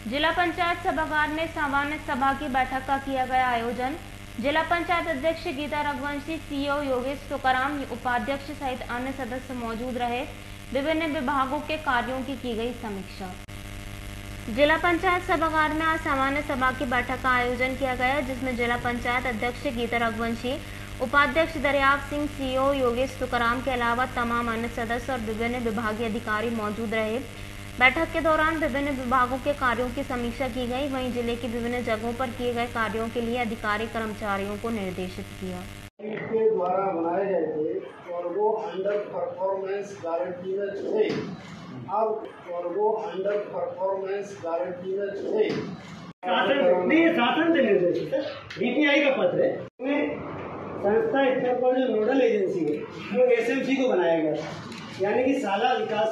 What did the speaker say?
जिला पंचायत सभागार में सामान्य सभा की बैठक का किया गया आयोजन। जिला पंचायत अध्यक्ष गीता रघुवंशी, सीईओ योगेश तुकाराम, उपाध्यक्ष सहित अन्य सदस्य मौजूद रहे। विभिन्न विभागों के कार्यों की गई समीक्षा। जिला पंचायत सभागार में आज सामान्य सभा की बैठक का आयोजन किया गया, जिसमें जिला पंचायत अध्यक्ष गीता रघुवंशी, उपाध्यक्ष दरियाव सिंह, सीईओ योगेश तुकाराम के अलावा तमाम अन्य सदस्य और विभिन्न विभागीय अधिकारी मौजूद रहे। बैठक के दौरान विभिन्न विभागों के कार्यों की समीक्षा की गई। वहीं जिले की विभिन्न जगहों पर किए गए कार्यों के लिए अधिकारी कर्मचारियों को निर्देशित किया। के द्वारा बनाए गए थे और वो अंडर परफॉर्मेंस गारंटी में थे। अब और वो अंडर परफॉर्मेंस गारंटी में थे। शासन से निर्देशित है, DPI का पत्र है। संस्था स्तर पर जो नोडल एजेंसी है वो SMC को बनाया गया, यानी कि शाला विकास